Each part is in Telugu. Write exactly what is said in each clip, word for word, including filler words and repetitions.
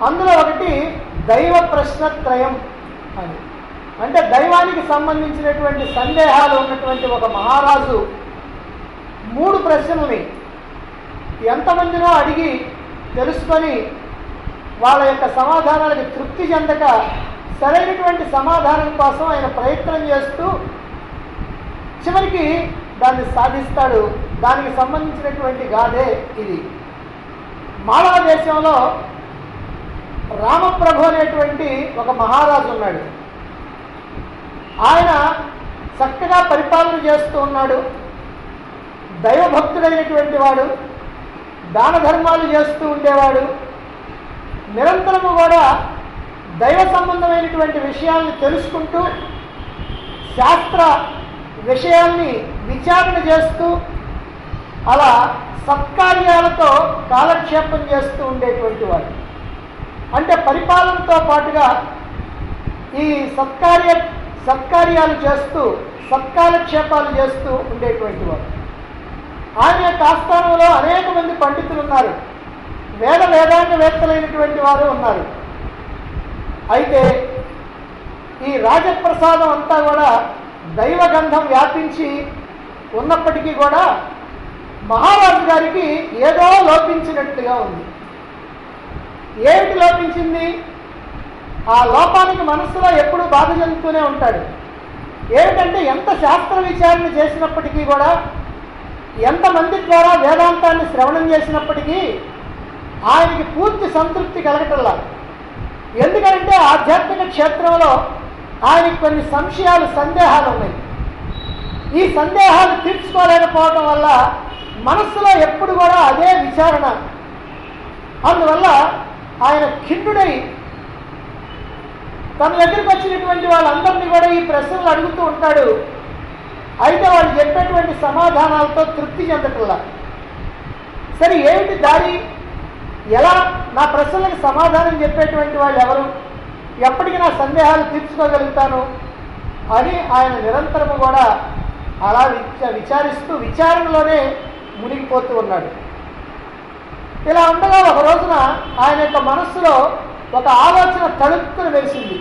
అందులో ఒకటి దైవ ప్రశ్నత్రయం అని, అంటే దైవానికి సంబంధించినటువంటి సందేహాలు ఉన్నటువంటి ఒక మహారాజు మూడు ప్రశ్నల్ని ఎంతమందినో అడిగి తెలుసుకొని వాళ్ళ యొక్క సమాధానాలకు తృప్తి చెందక సరైనటువంటి సమాధానం కోసం ఆయన ప్రయత్నం చేస్తూ చివరికి దాన్ని సాధిస్తాడు. దానికి సంబంధించినటువంటి గాథే ఇది. మాళవ దేశంలో రామప్రభు అనేటువంటి ఒక మహారాజు ఉన్నాడు. ఆయన చక్కగా పరిపాలన చేస్తూ ఉన్నాడు. దైవభక్తుడైనటువంటి వాడు, దాన ధర్మాలు చేస్తూ ఉండేవాడు. నిరంతరము కూడా దైవ సంబంధమైనటువంటి విషయాల్ని తెలుసుకుంటూ శాస్త్ర విషయాల్ని విచారణ చేస్తూ అలా సత్కార్యాలతో కాలక్షేపం చేస్తూ ఉండేటువంటి వాడు. అంటే పరిపాలనతో పాటుగా ఈ సత్కార్య సత్కార్యాలు చేస్తూ సత్కాలక్షేపాలు చేస్తూ ఉండేటువంటి వాడు. ఆయన యొక్క ఆస్థానంలో అనేక మంది పండితులు ఉన్నారు, వేద వేదాంగ వేత్తలైనటువంటి వారు ఉన్నారు. అయితే ఈ రాజప్రసాదం అంతా కూడా దైవగంధం వ్యాపించి ఉన్నప్పటికీ కూడా మహారాజు గారికి ఏదో లోపించినట్టుగా ఉంది. ఏమిటి లోపించింది? ఆ లోపానికి మనస్సులో ఎప్పుడూ బాధ చెందుతూనే ఉంటాడు. ఏమిటంటే ఎంత శాస్త్ర విచారణ చేసినప్పటికీ కూడా, ఎంతమంది ద్వారా వేదాంతాన్ని శ్రవణం చేసినప్పటికీ ఆయనకి పూర్తి సంతృప్తి కలగటంలా. ఎందుకంటే ఆధ్యాత్మిక క్షేత్రంలో ఆయనకి కొన్ని సంశయాలు, సందేహాలు ఉన్నాయి. ఈ సందేహాలు తీర్చుకోలేకపోవడం వల్ల మనస్సులో ఎప్పుడు కూడా అదే విచారణ. అందువల్ల ఆయన ఖిన్నుడై తన దగ్గరికి వచ్చినటువంటి వాళ్ళందరినీ కూడా ఈ ప్రశ్నలు అడుగుతూ ఉంటాడు. అయితే వాళ్ళు చెప్పేటువంటి సమాధానాలతో తృప్తి చెందటంలా. సరే ఏమిటి దారి, ఎలా నా ప్రశ్నలకు సమాధానం చెప్పేటువంటి వాళ్ళు ఎవరు, ఎప్పటికీ నా సందేహాలు తీర్చుకోగలుగుతాను అని ఆయన నిరంతరము కూడా అలా విచారిస్తూ విచారణలోనే మునిగిపోతూ ఉన్నాడు. ఇలా ఉండగా ఒక రోజున ఆయన యొక్క మనస్సులో ఒక ఆలోచన తడుక్కుని వెలిసింది.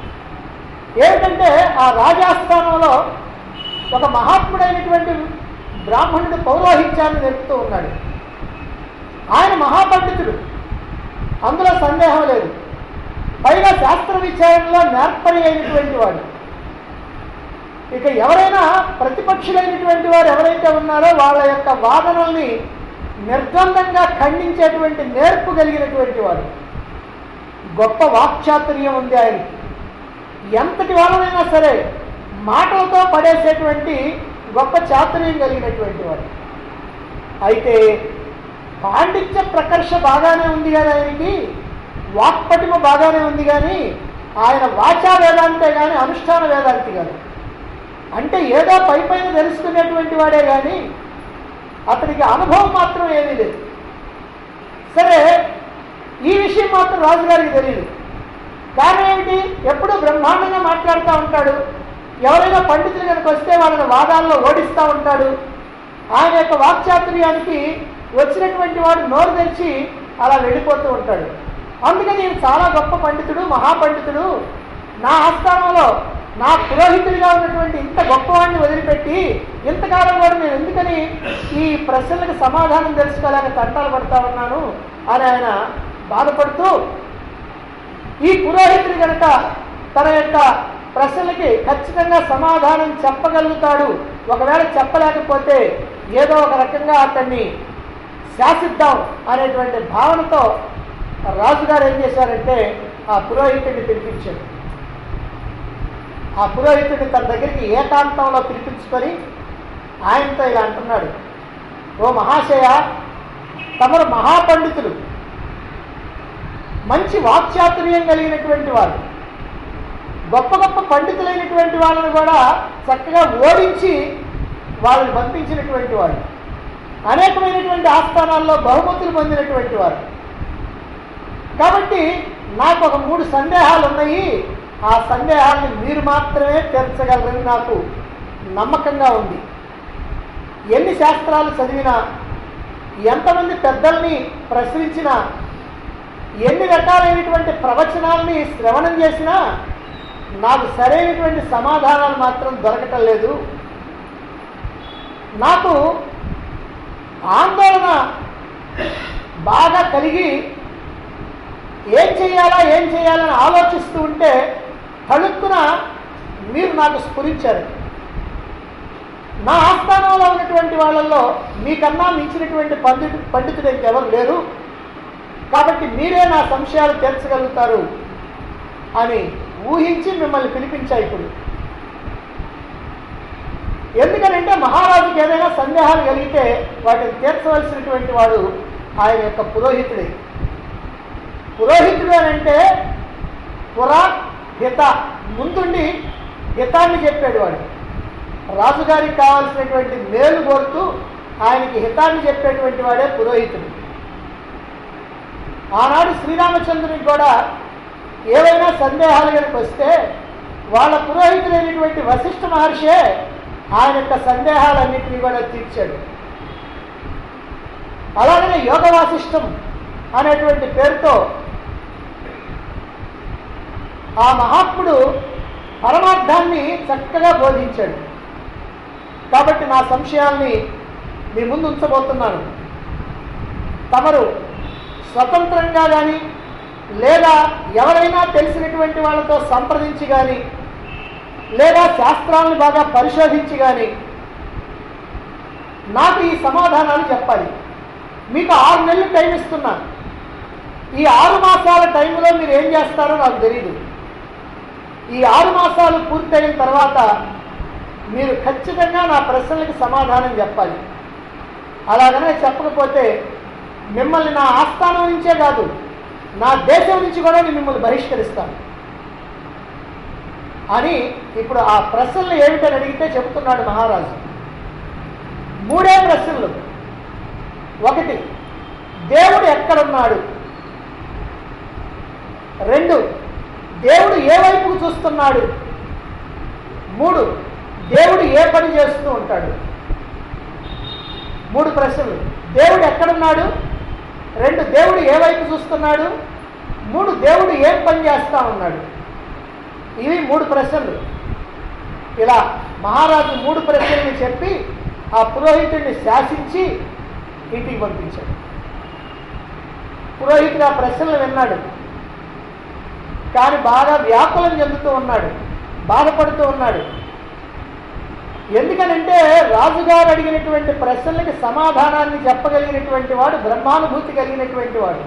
ఏమిటంటే ఆ రాజాస్థానంలో ఒక మహాత్ముడైనటువంటి బ్రాహ్మణుడు పౌరోహిత్యాన్ని నేర్పుతూ ఉన్నాడు. ఆయన మహాపండితుడు, అందులో సందేహం లేదు. పైగా శాస్త్ర విచారణలో నేర్పరి అయినటువంటి వాడు. ఇక ఎవరైనా ప్రతిపక్షులైనటువంటి వారు ఎవరైతే ఉన్నారో వాళ్ళ యొక్క వాదనల్ని నిర్ద్వందంగా ఖండించేటువంటి నేర్పు కలిగినటువంటి వాడు. గొప్ప వాక్చాతుర్యం ఉంది ఆయనకి. ఎంతటి వాళ్ళనైనా సరే మాటలతో పడేసేటువంటి గొప్ప చాతుర్యం కలిగినటువంటి వాడు. అయితే పాండిత్య ప్రకర్ష బాగానే ఉంది కానీ ఆయనకి, వాక్పటిమ బాగానే ఉంది కానీ ఆయన వాచా వేదాంతే కానీ అనుష్ఠాన వేదాంతి కాదు. అంటే ఏదో పై పైన తెలుసుకునేటువంటి వాడే కానీ అతనికి అనుభవం మాత్రం ఏమీ లేదు. సరే ఈ విషయం మాత్రం రాజుగారికి తెలియదు. కారణం ఏమిటి? ఎప్పుడూ బ్రహ్మాండంగా మాట్లాడుతూ ఉంటాడు. ఎవరైనా పండితులు కనుక వస్తే వాళ్ళని వాదాల్లో ఓడిస్తూ ఉంటాడు. ఆయన యొక్క వాక్చాతుర్యానికి వచ్చినటువంటి వాడు నోరు తెరిచి అలా వెళ్ళిపోతూ ఉంటాడు. అందుకని నేను చాలా గొప్ప పండితుడు, మహాపండితుడు, నా ఆస్థానంలో నా పురోహితుడిగా ఉన్నటువంటి ఇంత గొప్పవాడిని వదిలిపెట్టి ఇంతకాలం కూడా నేను ఎందుకని ఈ ప్రశ్నలకు సమాధానం తెలుసుకోలేక తంటాలు పడతా ఉన్నాను అని ఆయన బాధపడుతూ, ఈ పురోహితుడు కనుక తన యొక్క ప్రశ్నలకి ఖచ్చితంగా సమాధానం చెప్పగలుగుతాడు, ఒకవేళ చెప్పలేకపోతే ఏదో ఒక రకంగా అతన్ని శాసిద్దాం అనేటువంటి భావనతో రాజుగారు ఏం చేశారంటే ఆ పురోహితుడిని పిలిపించాడు. ఆ పురోహితుడిని తన దగ్గరికి ఏకాంతంలో పిలిపించుకొని ఆయనతో ఇలా అంటున్నాడు, ఓ మహాశయ, తమరు మహాపండితులు, మంచి వాక్చాతుర్యం కలిగినటువంటి వారు, గొప్ప గొప్ప పండితులైనటువంటి వాళ్ళని కూడా చక్కగా ఓడించి వాళ్ళని పంపించినటువంటి వాడు, అనేకమైనటువంటి ఆస్థానాల్లో బహుమతులు పొందినటువంటి వారు. కాబట్టి నాకు ఒక మూడు సందేహాలు ఉన్నాయి. ఆ సందేహాన్ని మీరు మాత్రమే తీర్చగలరని నాకు నమ్మకంగా ఉంది. ఎన్ని శాస్త్రాలు చదివినా, ఎంతమంది పెద్దల్ని ప్రశ్నించినా ఎన్ని రకాలైనటువంటి ప్రవచనాలని శ్రవణం చేసినా నాకు సరైనటువంటి సమాధానాలు మాత్రం దొరకటం లేదు. నాకు ఆందోళన బాగా కలిగి ఏం చేయాలా ఏం చేయాలని ఆలోచిస్తూ ఉంటే తళుక్కున మీరు నాకు స్ఫురించారు. నా ఆస్థానంలో ఉన్నటువంటి వాళ్ళల్లో మీకన్నా మించినటువంటి పండితు పండితుడు ఇంకెవరు లేరు, కాబట్టి మీరే నా సంశయాలు తీర్చగలుగుతారు అని ఊహించి మిమ్మల్ని పిలిపించా. ఇప్పుడు ఎందుకనంటే మహారాజుకి ఏదైనా సందేహాలు కలిగితే వాటిని తీర్చవలసినటువంటి వాడు ఆయన యొక్క పురోహితుడే. పురోహితుడు అని అంటే పురా హిత, ముందుండి హితాన్ని చెప్పాడు వాడు. రాజుగారికి కావాల్సినటువంటి మేలు కోరుతూ ఆయనకి హితాన్ని చెప్పేటువంటి వాడే పురోహితుడు. ఆనాడు శ్రీరామచంద్రునికి కూడా ఏవైనా సందేహాలు కనుక వస్తే వాళ్ళ పురోహితుడైనటువంటి వశిష్ఠ మహర్షే ఆయన యొక్క సందేహాలన్నింటినీ కూడా తీర్చాడు. అలాగనే యోగ వాసిష్టం అనేటువంటి పేరుతో ఆ మహాత్ముడు పరమార్థాన్ని చక్కగా బోధించాడు. కాబట్టి నా సంశయాల్ని మీ ముందు ఉంచబోతున్నాను. తమరు స్వతంత్రంగా కానీ లేదా ఎవరైనా తెలిసినటువంటి వాళ్ళతో సంప్రదించి కానీ లేదా శాస్త్రాలను బాగా పరిశోధించి కానీ నాకు ఈ సమాధానాలు చెప్పాలి. మీకు ఆరు నెలలు టైం ఇస్తున్నాను. ఈ ఆరు మాసాల టైంలో మీరు ఏం చేస్తారో నాకు తెలియదు. ఈ ఆరు మాసాలు పూర్తయిన తర్వాత మీరు ఖచ్చితంగా నా ప్రశ్నలకు సమాధానం చెప్పాలి. అలాగనే చెప్పకపోతే మిమ్మల్ని నా ఆస్థానం నుంచే కాదు, నా దేశం నుంచి కూడా నేను మిమ్మల్ని బహిష్కరిస్తాను అని ఇప్పుడు ఆ ప్రశ్నలు ఏమిటని అడిగితే చెబుతున్నాడు మహారాజు. మూడే ప్రశ్నలు. ఒకటి, దేవుడు ఎక్కడున్నాడు? రెండు, దేవుడు ఏ వైపుకు చూస్తున్నాడు? మూడు, దేవుడు ఏ పని చేస్తూ ఉంటాడు? మూడు ప్రశ్నలు. దేవుడు ఎక్కడున్నాడు? రెండు, దేవుడు ఏ వైపు చూస్తున్నాడు? మూడు, దేవుడు ఏం పని చేస్తా ఉన్నాడు? ఇవి మూడు ప్రశ్నలు. ఇలా మహారాజు మూడు ప్రశ్నల్ని చెప్పి ఆ పురోహితుడిని శాసించి ఇంటికి పంపించాడు. పురోహితుడు ఆ ప్రశ్నలు విన్నాడు, కానీ బాగా వ్యాకులం చెందుతూ ఉన్నాడు, బాధపడుతూ ఉన్నాడు. ఎందుకనంటే రాజుగారు అడిగినటువంటి ప్రశ్నలకి సమాధానాన్ని చెప్పగలిగినటువంటి వాడు, బ్రహ్మానుభూతి కలిగినటువంటి వాడు.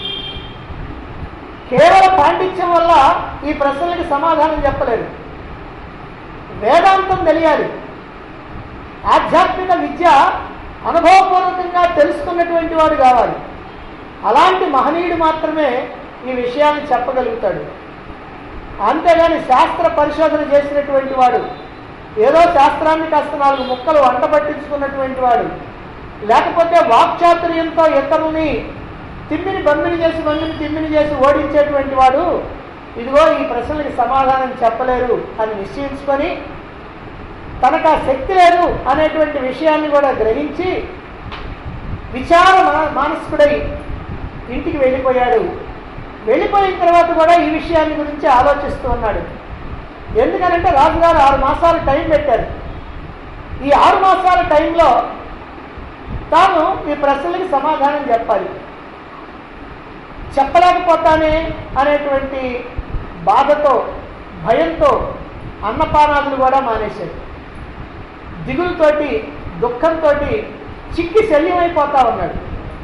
కేవలం పాండిత్యం వల్ల ఈ ప్రశ్నలకి సమాధానం చెప్పలేరు. వేదాంతం తెలియాలి, ఆధ్యాత్మిక విద్య అనుభవపూర్వకంగా తెలుసుకున్నటువంటి వాడు కావాలి. అలాంటి మహనీయుడు మాత్రమే ఈ విషయాన్ని చెప్పగలుగుతాడు. అంతేగాని శాస్త్ర పరిశోధన చేసినటువంటి వాడు, ఏదో శాస్త్రాన్ని కాస్త నాలుగు ముక్కలు వంట పట్టించుకున్నటువంటి వాడు, లేకపోతే వాక్చాతుర్యంతో ఇతరుల్ని తిమ్మిని బమ్మిని చేసి బమ్మిని తిమ్మిని చేసి ఓడించేటువంటి వాడు ఇదిగో ఈ ప్రశ్నలకి సమాధానం చెప్పలేరు అని నిశ్చయించుకొని తనకు ఆ శక్తి లేదు అనేటువంటి విషయాన్ని కూడా గ్రహించి విచార మానసికుడై ఇంటికి వెళ్ళిపోయాడు. వెళ్ళిపోయిన తర్వాత కూడా ఈ విషయాన్ని గురించి ఆలోచిస్తూ ఉన్నాడు. ఎందుకనంటే రాజుగారు ఆరు మాసాలు టైం పెట్టారు. ఈ ఆరు మాసాల టైంలో తాను ఈ ప్రశ్నలకి సమాధానం చెప్పాలి. చెప్పలేకపోతానే అనేటువంటి బాధతో, భయంతో అన్నపానాదులు కూడా మానేశాడు. దిగులుతోటి, దుఃఖంతో చిక్కి శల్యమైపోతా ఉన్నాడు.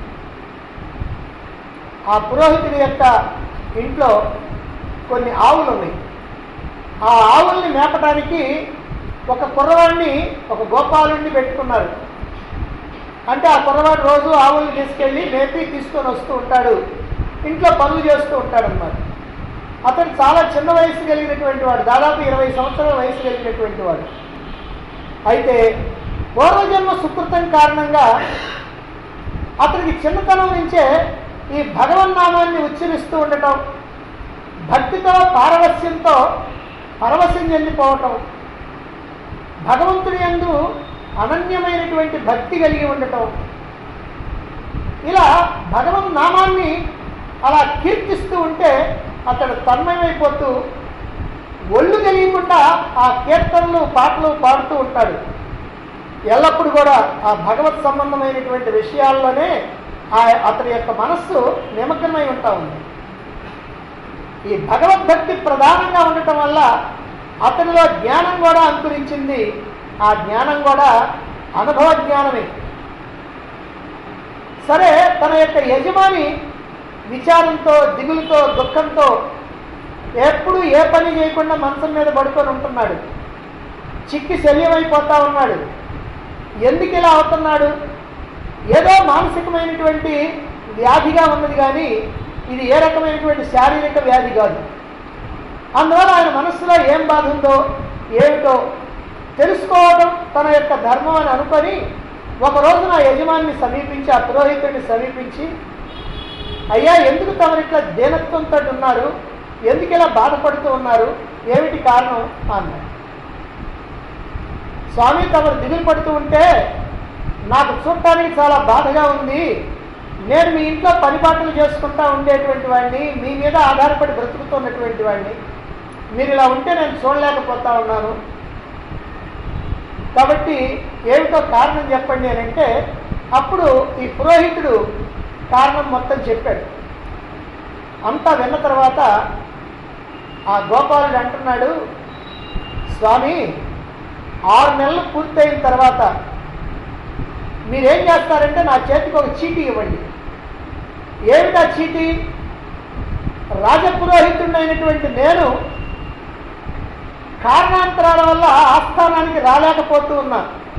ఆ పురోహితుడి యొక్క ఇంట్లో కొన్ని ఆవులు ఉన్నాయి. ఆ ఆవుల్ని మేపడానికి ఒక కుర్రవాడిని, ఒక గోపాలుడిని పెట్టుకున్నారు. అంటే ఆ కుర్రవాడు రోజు ఆవుల్ని తీసుకెళ్ళి మేపి తీసుకొని వస్తూ ఉంటాడు, ఇంట్లో పనులు చేస్తూ ఉంటాడు అన్నమాట. అతను చాలా చిన్న వయసు కలిగినటువంటి వాడు, దాదాపు ఇరవై సంవత్సరాల వయసు కలిగినటువంటి వాడు. అయితే పూర్వజన్మ సుకృతం కారణంగా అతనికి చిన్నతనం నుంచే ఈ భగవన్నామాన్ని ఉచ్చరిస్తూ ఉండటం, భక్తితో పారవస్యంతో పరవశం చెందిపోవటం, భగవంతుని యందు అనన్యమైనటువంటి భక్తి కలిగి ఉండటం, ఇలా భగవన్ నామాన్ని అలా కీర్తిస్తూ ఉంటే అతడు తన్మయమైపోతూ ఒళ్ళు తెలియకుండా ఆ కీర్తనలు పాటలు పాడుతూ ఉంటాడు. ఎల్లప్పుడూ కూడా ఆ భగవత్ సంబంధమైనటువంటి విషయాల్లోనే ఆ అతని యొక్క మనస్సు నిమగ్నమై ఉంటా ఉంది. ఈ భగవద్భక్తి ప్రధానంగా ఉండటం వల్ల అతనిలో జ్ఞానం కూడా అంకురించింది. ఆ జ్ఞానం కూడా అనుభవ జ్ఞానమే. సరే, తన యొక్క యజమాని విచారంతో, దిగులుతో, దుఃఖంతో ఎప్పుడు ఏ పని చేయకుండా మంచం మీద పడుకొని ఉంటున్నాడు. చిక్కి శల్యమైపోతా ఉన్నాడు. ఎందుకు ఇలా అవుతున్నాడు? ఏదో మానసికమైనటువంటి వ్యాధిగా ఉన్నది, కానీ ఇది ఏ రకమైనటువంటి శారీరక వ్యాధి కాదు. అందువల్ల ఆయన మనస్సులో ఏం బాధ ఉందో ఏమిటో తెలుసుకోవడం తన యొక్క ధర్మం అని అనుకొని ఒకరోజు నా యజమానిని సమీపించి, ఆ పురోహితుడిని సమీపించి, అయ్యా, ఎందుకు తమరు ఇట్లా దీనత్వంతో ఉన్నారు? ఎందుకు ఇలా బాధపడుతూ ఉన్నారు? ఏమిటి కారణం అన్నాడు. స్వామి, తమరు దిగులు పడుతూ ఉంటే నాకు చూడటానికి చాలా బాధగా ఉంది. నేను మీ ఇంట్లో పనిపాట్లు చేసుకుంటా ఉండేటువంటి వాడిని, మీ మీద ఆధారపడి బ్రతుకుతున్నటువంటి వాడిని. మీరు ఇలా ఉంటే నేను చూడలేకపోతా ఉన్నాను. కాబట్టి ఏమిటో కారణం చెప్పండి అని అంటే, అప్పుడు ఈ పురోహితుడు కారణం మొత్తం చెప్పాడు. అంతా విన్న తర్వాత ఆ గోపాలుడు అంటున్నాడు, స్వామి, ఆరు నెలలు పూర్తయిన తర్వాత మీరేం చేస్తారంటే నా చేతికి ఒక చీటీ ఇవ్వండి. ఏమిటా చీటీ? రాజపురోహితుడైనటువంటి నేను కారణాంతరాల వల్ల ఆస్థానానికి రాలేకపోతూ ఉన్నా.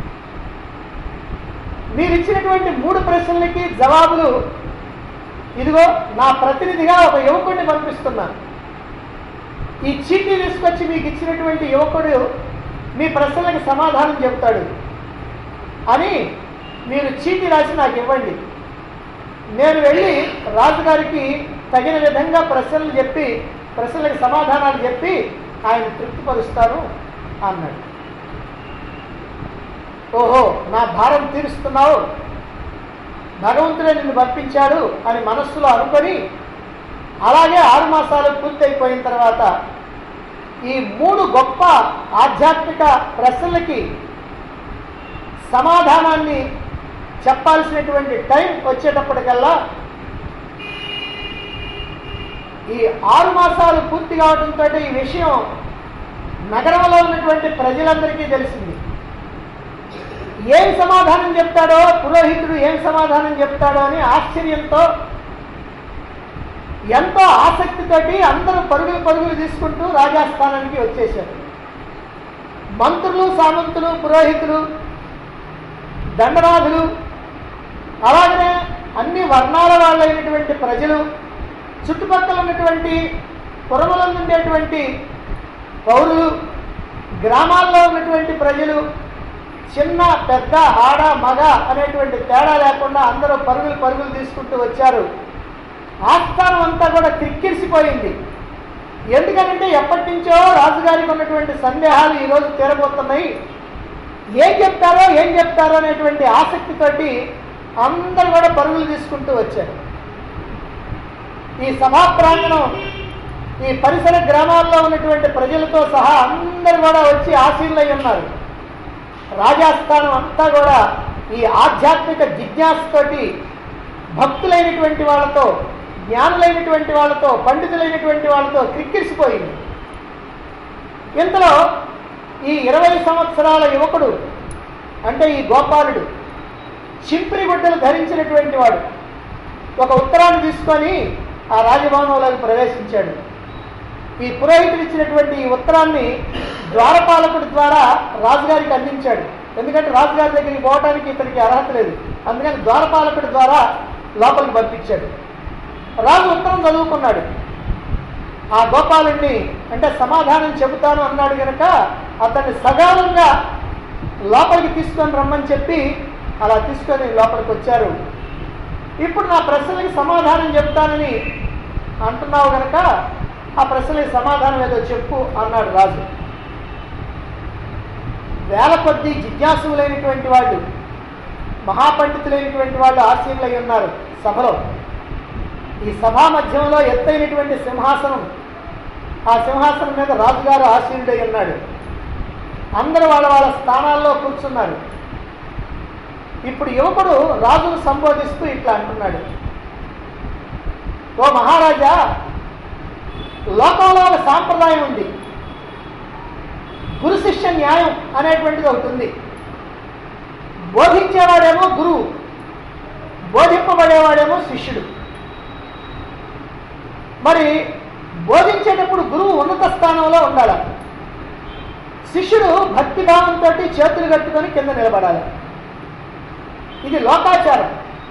మీరు ఇచ్చినటువంటి మూడు ప్రశ్నలకి జవాబులు ఇదిగో నా ప్రతినిధిగా ఒక యువకుడిని పంపిస్తున్నాను. ఈ చీటీ తీసుకొచ్చి మీకు ఇచ్చినటువంటి యువకుడు మీ ప్రశ్నలకు సమాధానం చెబుతాడు అని మీరు చీటీ రాసి నాకు ఇవ్వండి. నేను వెళ్ళి రాజుగారికి తగిన విధంగా ప్రశ్నలు చెప్పి ప్రశ్నలకు సమాధానాలు చెప్పి ఆయన తృప్తిపరుస్తాను అన్నాడు. ఓహో, నా భారం తీరుస్తున్నావు, భగవంతుడే నిన్ను పంపించాడు అని మనస్సులో అనుకొని, అలాగే ఆరు మాసాలు పూర్తయిపోయిన తర్వాత ఈ మూడు గొప్ప ఆధ్యాత్మిక ప్రశ్నలకి సమాధానాన్ని చెప్పాల్సినటువంటి టైం వచ్చేటప్పటికల్లా ఈ ఆరు మాసాలు పూర్తి కావడంతో ఈ విషయం నగరంలో ఉన్నటువంటి ప్రజలందరికీ తెలిసింది. ఏం సమాధానం చెప్తాడో, పురోహితుడు ఏం సమాధానం చెప్తాడో అని ఆశ్చర్యంతో, ఎంతో ఆసక్తితోటి అందరూ పరుగులు పరుగులు తీసుకుంటూ రాజాస్థానానికి వచ్చేశారు. మంత్రులు, సామంతులు, పురోహితులు, దండనాథులు, అలాగనే అన్ని వర్ణాల వాళ్ళైనటువంటి ప్రజలు, చుట్టుపక్కల ఉన్నటువంటి పురములందు ఉండేటువంటి పౌరులు, గ్రామాల్లో ఉన్నటువంటి ప్రజలు, చిన్న పెద్ద ఆడ మగ అనేటువంటి తేడా లేకుండా అందరూ పరుగులు పరుగులు తీసుకుంటూ వచ్చారు. ఆస్థానం అంతా కూడా క్రిక్కిరిసిపోయింది. ఎందుకనంటే ఎప్పటి నుంచో రాజుగారికి ఉన్నటువంటి సందేహాలు ఈరోజు తీరబోతున్నాయి. ఏం చెప్తారో ఏం చెప్తారో అనేటువంటి ఆసక్తితోటి అందరూ కూడా పరుగులు తీసుకుంటూ వచ్చారు. ఈ సభా ప్రాంగణం, ఈ పరిసర గ్రామాల్లో ఉన్నటువంటి ప్రజలతో సహా అందరూ కూడా వచ్చి ఆశీనులై ఉన్నారు. రాజాస్థానం అంతా కూడా ఈ ఆధ్యాత్మిక జిజ్ఞాసతోటి భక్తులైనటువంటి వాళ్ళతో, జ్ఞానులైనటువంటి వాళ్ళతో, పండితులైనటువంటి వాళ్ళతో క్రిక్కిరిసిపోయింది. ఇంతలో ఈ ఇరవై సంవత్సరాల యువకుడు అంటే ఈ గోపాలుడు చింపిరి గుడ్డలు ధరించినటువంటి వాడు ఒక ఉత్తరాన్ని తీసుకొని ఆ రాజభవనంలోకి ప్రవేశించాడు. ఈ పురోహితుడు ఇచ్చినటువంటి ఈ ఉత్తరాన్ని ద్వారపాలకుడి ద్వారా రాజుగారికి అందించాడు. ఎందుకంటే రాజుగారి దగ్గరికి పోవడానికి ఇతనికి అర్హత లేదు. అందుకని ద్వారపాలకుడి ద్వారా లోపలికి పంపించాడు. రాజు ఉత్తరం చదువుకున్నాడు. ఆ గోపాలుడిని అంటే సమాధానం చెబుతాను అన్నాడు కనుక అతన్ని సగాలంగా లోపలికి తీసుకొని రమ్మని చెప్పి అలా తీసుకొని లోపలికి వచ్చారు. ఇప్పుడు నా ప్రశ్నలకి సమాధానం చెప్తానని అంటున్నావు కనుక ఆ ప్రశ్నలకి సమాధానం ఏదో చెప్పు అన్నాడు రాజు. వేల కొద్దీ జిజ్ఞాసులైనటువంటి వాళ్ళు, మహాపండితులైనటువంటి వాళ్ళు ఆశీనులై ఉన్నారు సభలో. ఈ సభా మధ్యంలో ఎత్తైనటువంటి సింహాసనం, ఆ సింహాసనం మీద రాజుగారు ఆసీనుడై ఉన్నాడు. అందరూ వాళ్ళ వాళ్ళ స్థానాల్లో కూర్చున్నారు. ఇప్పుడు యువకుడు రాజును సంబోధిస్తూ ఇట్లా అంటున్నాడు, ఓ మహారాజా, లోకంలో ఒక సాంప్రదాయం ఉంది, గురు శిష్య న్యాయం అనేటువంటిది ఒకటి ఉంది. బోధించేవాడేమో గురువు, బోధింపబడేవాడేమో శిష్యుడు. మరి బోధించేటప్పుడు గురువు ఉన్నత స్థానంలో ఉండాలి, శిష్యుడు భక్తిభావంతో చేతులు కట్టుకొని కింద నిలబడాలి. ఇది లోకాచారం.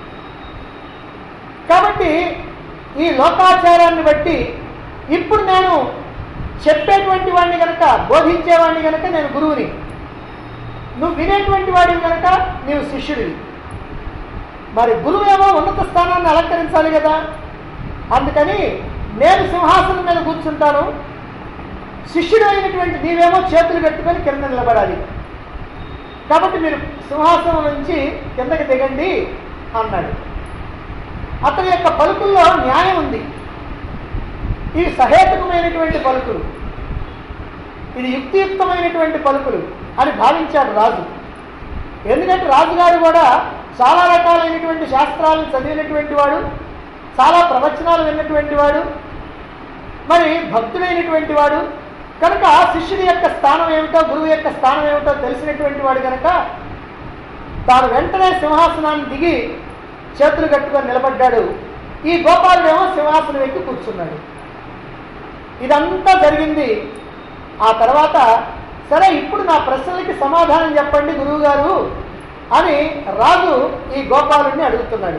కాబట్టి ఈ లోకాచారాన్ని బట్టి ఇప్పుడు నేను చెప్పేటువంటి వాడిని కనుక, బోధించేవాడిని కనుక నేను గురువుని, నువ్వు వినేటువంటి వాడివి కనుక నీవు శిష్యుడివి. మరి గురువు ఏమో ఉన్నత స్థానాన్ని అలంకరించాలి కదా, అందుకని నేను సింహాసనం మీద కూర్చుంటాను, శిష్యుడు అయినటువంటి నీవేమో చేతులు కట్టుకొని కింద నిలబడాలి. కాబట్టి మీరు సింహాసనం నుంచి కిందకి దిగండి అన్నాడు. అతని యొక్క పలుకుల్లో న్యాయం ఉంది. ఇవి సహేతుకమైనటువంటి పలుకులు, ఇది యుక్తియుక్తమైనటువంటి పలుకులు అని భావించాడు రాజు. ఎందుకంటే రాజుగారు కూడా చాలా రకాలైనటువంటి శాస్త్రాలను చదివినటువంటి వాడు, చాలా ప్రవచనాలు విన్నటువంటి వాడు, మరి భక్తుడైనటువంటి వాడు కనుక శిష్యుడి యొక్క స్థానం ఏమిటో, గురువు యొక్క స్థానం ఏమిటో తెలిసినటువంటి వాడు కనుక తాను వెంటనే సింహాసనాన్ని దిగి చేతులు కట్టుకొని నిలబడ్డాడు. ఈ గోపాలుడేమో సింహాసనం ఎక్కి కూర్చున్నాడు. ఇదంతా జరిగింది. ఆ తర్వాత సరే ఇప్పుడు నా ప్రశ్నలకి సమాధానం చెప్పండి గురువుగారు అని రాజు ఈ గోపాలుడిని అడుగుతున్నాడు.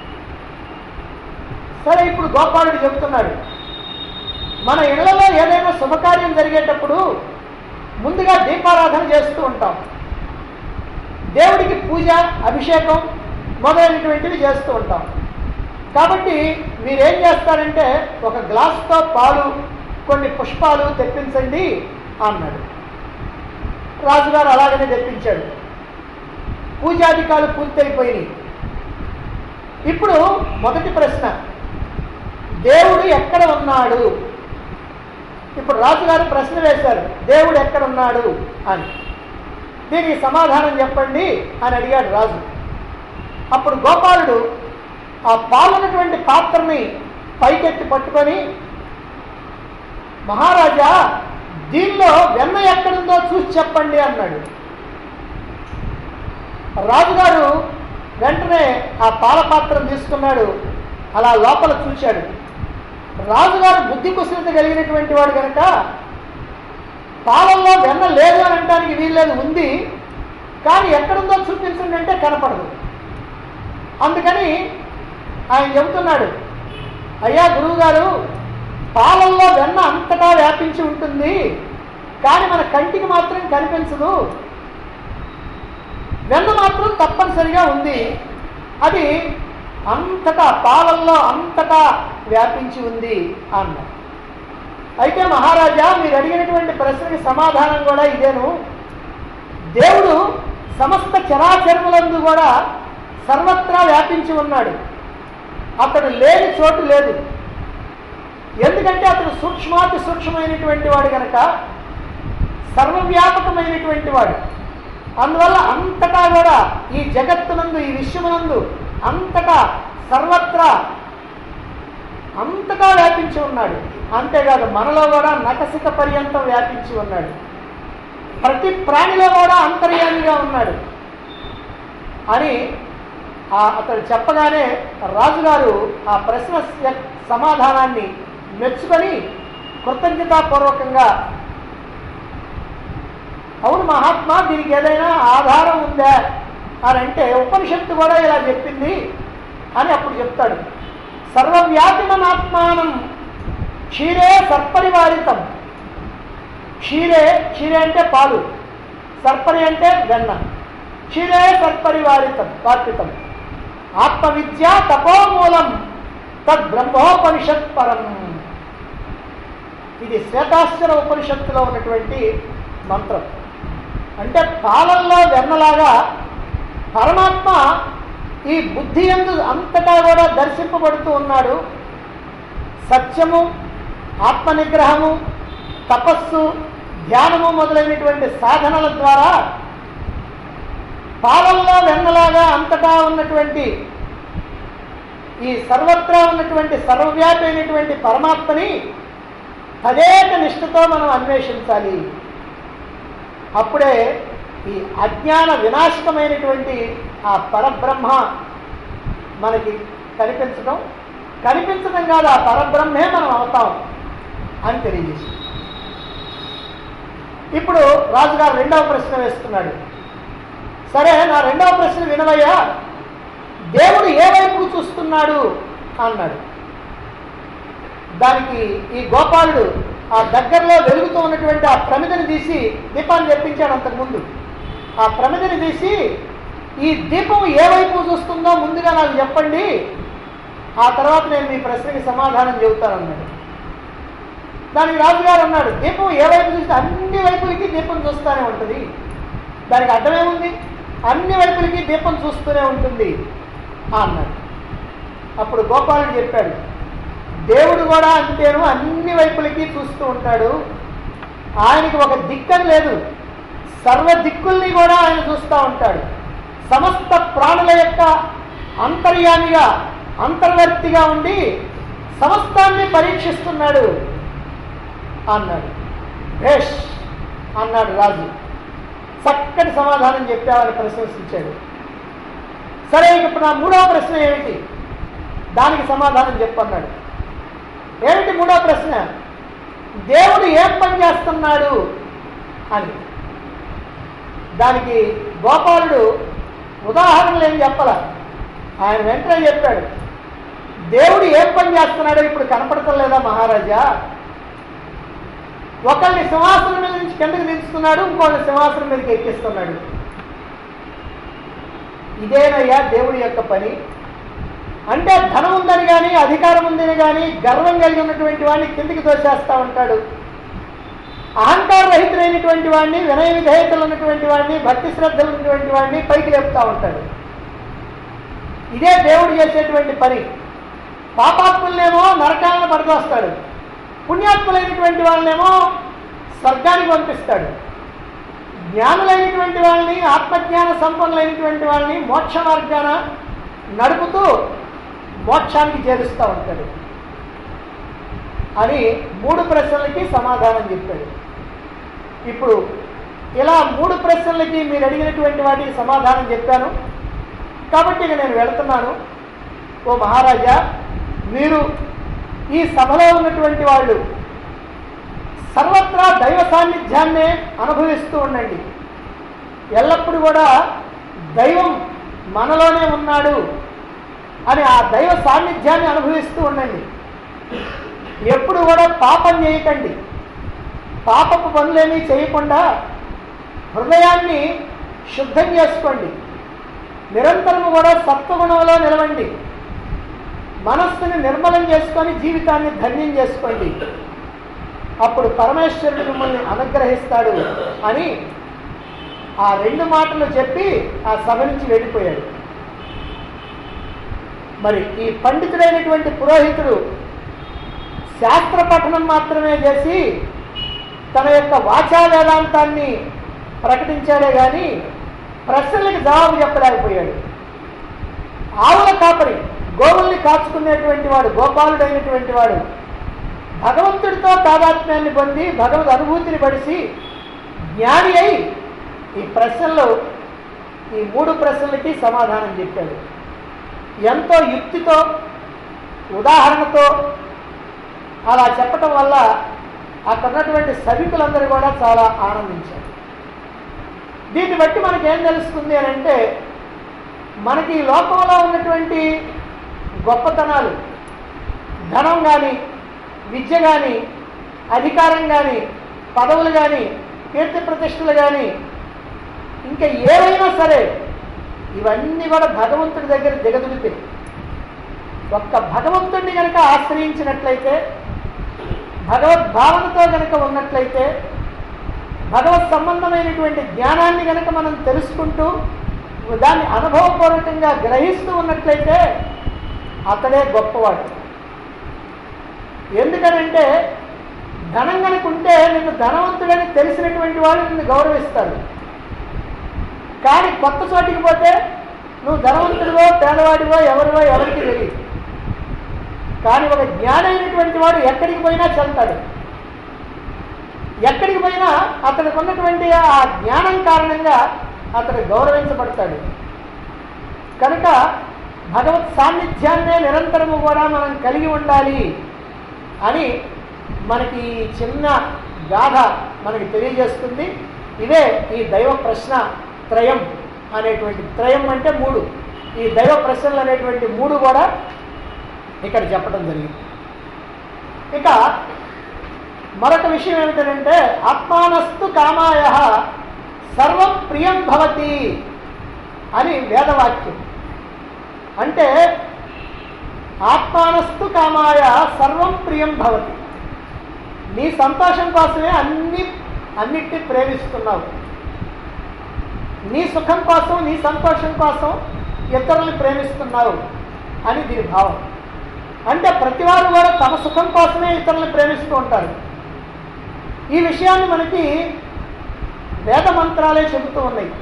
సరే ఇప్పుడు గోపాలుడు చెబుతున్నాడు, మన ఇళ్లలో ఏదైనా శుభకార్యం జరిగేటప్పుడు ముందుగా దీపారాధన చేస్తూ ఉంటాం, దేవుడికి పూజ, అభిషేకం మొదలైనటువంటివి చేస్తూ ఉంటాం. కాబట్టి మీరేం చేస్తారంటే ఒక గ్లాసుతో పాలు, కొన్ని పుష్పాలు తెప్పించండి అన్నాడు. రాజుగారు అలాగనే తెప్పించాడు. పూజాధికాలు పూర్తయిపోయినాయి. ఇప్పుడు మొదటి ప్రశ్న, దేవుడు ఎక్కడ ఉన్నాడు? ఇప్పుడు రాజుగారు ప్రశ్న వేశారు, దేవుడు ఎక్కడ ఉన్నాడు అని. దీనికి సమాధానం చెప్పండి అని అడిగాడు రాజు. అప్పుడు గోపాలుడు ఆ పాలున్నటువంటి పాత్రని పైకెత్తి పట్టుకొని, మహారాజా దీనిలో వెన్న ఎక్కడుందో చూసి చెప్పండి అన్నాడు. రాజుగారు వెంటనే ఆ పాల పాత్రను తీసుకున్నాడు, అలా లోపల చూశాడు. రాజుగారు బుద్ధి కుశలత కలిగినటువంటి వాడు కనుక పాలల్లో వెన్న లేదు అని అనడానికి వీల్లేదు, ఉంది, కానీ ఎక్కడుందో చూపించండి అంటే కనపడదు. అందుకని ఆయన చెబుతున్నాడు, అయ్యా గురువుగారు, పాలల్లో వెన్న అంతటా వ్యాపించి ఉంటుంది, కానీ మన కంటికి మాత్రం కనిపించదు. వెన్న మాత్రం తప్పనిసరిగా ఉంది, అది అంతటా పాలల్లో అంతటా వ్యాపించి ఉంది అన్న. అయితే మహారాజా మీరు అడిగినటువంటి ప్రశ్నకి సమాధానం కూడా ఇదేను. దేవుడు సమస్త చరాచరములందు కూడా సర్వత్రా వ్యాపించి ఉన్నాడు. అతడు లేని చోటు లేదు. ఎందుకంటే అతడు సూక్ష్మాతి సూక్ష్మమైనటువంటి వాడు కనుక, సర్వవ్యాపకమైనటువంటి వాడు. అందువల్ల అంతటా కూడా ఈ జగత్తునందు, ఈ విశ్వమునందు అంతటా సర్వత్రా అంతటా వ్యాపించి ఉన్నాడు. అంతేకాదు మనలో కూడా నకసిక పర్యంతం వ్యాపించి ఉన్నాడు. ప్రతి ప్రాణిలో కూడా అంతర్యామిగా ఉన్నాడు అని అతడు చెప్పగానే రాజుగారు ఆ ప్రశ్న సమాధానాన్ని మెచ్చుకొని కృతజ్ఞతాపూర్వకంగా, అవును మహాత్మా, దీనికి ఏదైనా ఆధారం ఉందా అని అంటే, ఉపనిషత్తు కూడా ఇలా చెప్పింది అని అప్పుడు చెప్తాడు. సర్వవ్యాపిమనాత్మానం క్షీరే సర్పరివారితం. క్షీరే, క్షీరే అంటే పాలు, సర్పరి అంటే వెన్న. క్షీరే సర్పరివారితం వార్పితం ఆత్మవిద్య తపోమూలం తద్ బ్రహ్మోపనిషత్ పరం. ఇది శ్వేతాశ్వర ఉపనిషత్తులో ఉన్నటువంటి మంత్రం. అంటే పాలల్లో వెన్నలాగా పరమాత్మ ఈ బుద్ధి యందు అంతటా కూడా దర్శింపబడుతూ ఉన్నాడు. సత్యము, ఆత్మనిగ్రహము, తపస్సు, ధ్యానము మొదలైనటువంటి సాధనల ద్వారా పాలల్లో వెన్నలాగా అంతటా ఉన్నటువంటి ఈ సర్వత్రా ఉన్నటువంటి సర్వవ్యాపి అయినటువంటి పరమాత్మని తదేక నిష్ఠతో మనం అన్వేషించాలి. అప్పుడే ఈ అజ్ఞాన వినాశకమైనటువంటి ఆ పరబ్రహ్మ మనకి కనిపించడం కనిపించడం కాదు, ఆ పరబ్రహ్మే మనం అవుతాం అని తెలియజేసి ఇప్పుడు రాజుగారు రెండవ ప్రశ్న వేస్తున్నాడు. సరే, నా రెండవ ప్రశ్న వినవయ్యా, దేవుడు ఏ వైపుకు చూస్తున్నాడు అన్నాడు. దానికి ఈ గోపాలుడు ఆ దగ్గరలో వెలుగుతూ ఉన్నటువంటి ఆ ప్రమిదని తీసి, దీపాన్ని తెప్పించాడు అంతకుముందు, ఆ ప్రమిదని తీసి ఈ దీపం ఏ వైపు చూస్తుందో ముందుగా నాకు చెప్పండి, ఆ తర్వాత నేను మీ ప్రశ్నకి సమాధానం చెబుతానన్నాడు. దానికి రాజుగారు అన్నాడు, దీపం ఏ వైపు చూస్తే అన్ని వైపులకి దీపం చూస్తూనే ఉంటుంది, దానికి అర్థమేముంది, అన్ని వైపులకి దీపం చూస్తూనే ఉంటుంది అన్నాడు. అప్పుడు గోపాలుడు చెప్పాడు, దేవుడు కూడా అంతేను, అన్ని వైపులకి చూస్తూ ఉంటాడు, ఆయనకి ఒక దిక్కని లేదు, సర్వ దిక్కుల్ని కూడా ఆయన చూస్తూ ఉంటాడు, సమస్త ప్రాణుల యొక్క అంతర్యామిగా అంతర్వర్తిగా ఉండి సమస్తాన్ని పరీక్షిస్తున్నాడు అన్నాడు. భేష్ అన్నాడు రాజు, చక్కటి సమాధానం చెప్పావని ప్రశంసించాడు. సరే, ఇప్పుడు నా మూడవ ప్రశ్న ఏమిటి, దానికి సమాధానం చెప్పన్నాడు. ఏమిటి మూడవ ప్రశ్న? దేవుడు ఏం పని చేస్తున్నాడు అని. దానికి గోపాలుడు ఉదాహరణలు ఏం చెప్పాల, ఆయన వెంటనే చెప్పాడు, దేవుడు ఏం పని చేస్తున్నాడో ఇప్పుడు కనపడటం లేదా మహారాజా, ఒకరిని సింహాసనం మీద నుంచి కిందకి దించుతున్నాడు, ఇంకొకరిని సింహాసనం మీదకి ఎక్కిస్తున్నాడు. ఇదేనయ్యా దేవుడి యొక్క పని. అంటే ధనం ఉందని కానీ అధికారం ఉందని కానీ గర్వం కలిగి ఉన్నటువంటి వాడిని కిందికి తోసేస్తూ ఉంటాడు, అహంకార రహితులైనటువంటి వాడిని, వినయ విధేయతలు ఉన్నటువంటి వాడిని, భక్తి శ్రద్ధలు ఉన్నటువంటి వాడిని పైకి లేపుతూ ఉంటాడు. ఇదే దేవుడు చేసేటువంటి పని. పాపాత్ములనేమో నరకాలను పడదోస్తాడు, పుణ్యాత్ములైనటువంటి వాళ్ళనేమో స్వర్గానికి పంపిస్తాడు, జ్ఞానులైనటువంటి వాళ్ళని, ఆత్మజ్ఞాన సంపన్నులైనటువంటి వాళ్ళని మోక్ష మార్గాన నడుపుతూ మోక్షానికి చేరుస్తూ ఉంటాడు అని మూడు ప్రశ్నలకి సమాధానం చెప్పాడు. ఇప్పుడు ఇలా మూడు ప్రశ్నలకి మీరు అడిగినటువంటి వాటికి సమాధానం చెప్పాను కాబట్టి ఇక నేను వెళుతున్నాను. ఓ మహారాజా, మీరు ఈ సభలో ఉన్నటువంటి వాళ్ళు సర్వత్రా దైవ సాన్నిధ్యాన్నే అనుభవిస్తూ ఉండండి. ఎల్లప్పుడూ కూడా దైవం మనలోనే ఉన్నాడు అని ఆ దైవ సాన్నిధ్యాన్ని అనుభవిస్తూ ఉండండి. ఎప్పుడు కూడా పాపం చేయకండి, పాపపు పనులేమీ చేయకుండా హృదయాన్ని శుద్ధం చేసుకోండి. నిరంతరము కూడా సత్వగుణంలో నిలవండి. మనస్సుని నిర్మలం చేసుకొని జీవితాన్ని ధన్యం చేసుకోండి. అప్పుడు పరమేశ్వరుడు మిమ్మల్ని అనుగ్రహిస్తాడు అని ఆ రెండు మాటలు చెప్పి ఆ సభ నుంచి వెళ్ళిపోయాడు. మరి ఈ పండితుడైనటువంటి పురోహితుడు శాస్త్ర పఠనం మాత్రమే చేసి తన యొక్క వాచా వేదాంతాన్ని ప్రకటించాడే కానీ ప్రశ్నలకు జవాబు చెప్పలేకపోయాడు. ఆవుల కాపరి, గోవుల్ని కాచుకునేటువంటి వాడు, గోపాలుడైనటువంటి వాడు భగవంతుడితో తాదాత్మ్యాన్ని పొంది భగవద్ అనుభూతిని పడిసి జ్ఞాని అయి ఈ ప్రశ్నలు, ఈ మూడు ప్రశ్నలకి సమాధానం చెప్పాడు. ఎంతో యుక్తితో, ఉదాహరణతో అలా చెప్పటం వల్ల అక్కడ ఉన్నటువంటి సభికులందరూ కూడా చాలా ఆనందించారు. దీన్ని బట్టి మనకేం తెలుస్తుంది అని అంటే, మనకి ఈ లోకంలో ఉన్నటువంటి గొప్పతనాలు, ధనం కానీ, విద్య కానీ, అధికారం కానీ, పదవులు కానీ, కీర్తి ప్రతిష్టలు కానీ, ఇంకా ఏవైనా సరే ఇవన్నీ కూడా భగవంతుడి దగ్గర దిగదుడితే, ఒక్క భగవంతుడిని కనుక ఆశ్రయించినట్లయితే, భగవద్భావనతో కనుక ఉన్నట్లయితే, భగవత్ సంబంధమైనటువంటి జ్ఞానాన్ని కనుక మనం తెలుసుకుంటూ దాన్ని అనుభవపూర్వకంగా గ్రహిస్తూ ఉన్నట్లయితే అతడే గొప్పవాడు. ఎందుకనంటే ధనం కనుకుంటే నిన్ను ధనవంతుడని తెలిసినటువంటి వాళ్ళు నిన్ను గౌరవిస్తారు. కానీ కొత్త చోటికి పోతే నువ్వు ధనవంతుడివో పేదవాడివో ఎవరివో ఎవరికి తెలియదు. కానీ ఒక జ్ఞానైనటువంటి వాడు ఎక్కడికి పోయినా చెల్తాడు. ఎక్కడికి పోయినా అతనికి ఉన్నటువంటి ఆ జ్ఞానం కారణంగా అతడు గౌరవించబడతాడు. కనుక భగవత్ సాన్నిధ్యాన్నే నిరంతరము కూడా మనం కలిగి ఉండాలి అని మనకి చిన్న గాథ మనకి తెలియజేస్తుంది. ఇదే ఈ దైవ ప్రశ్న త్రయం అనేటువంటి, త్రయం అంటే మూడు, ఈ దైవ ప్రశ్నలు అనేటువంటి మూడు కూడా ఇక్కడ చెప్పడం జరిగింది. ఇక మరొక విషయం ఏమిటంటే ఆత్మానస్తు కామాయ సర్వం ప్రియం భవతి అని వేదవాక్యం. అంటే ఆత్మానస్తు కామాయ సర్వం ప్రియం భవతి, నీ సంతోషం కోసమే అన్ని అన్నిటినీ ప్రేమిస్తున్నావు. నీ సుఖం కోసం, నీ సంతోషం కోసం ఇతరులను ప్రేమిస్తున్నావు అని దీని భావం. అంటే ప్రతి వారు కూడా తమ సుఖం కోసమే ఇతరులను ప్రేమిస్తూ ఉంటారు. ఈ విషయాన్ని మనకి వేద మంత్రాలే చెబుతూ ఉన్నాయి.